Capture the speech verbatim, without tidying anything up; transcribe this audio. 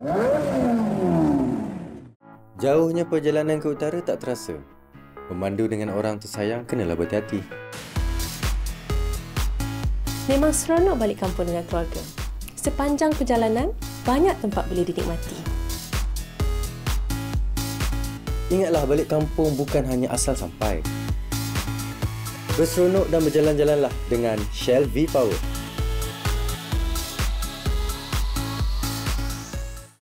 Jauhnya perjalanan ke utara tak terasa. Memandu dengan orang tersayang kenalah berhati-hati. Memang seronok balik kampung dengan keluarga. Sepanjang perjalanan, banyak tempat boleh dinikmati. Ingatlah, balik kampung bukan hanya asal sampai. Berseronok dan berjalan-jalanlah dengan Shell V-Power.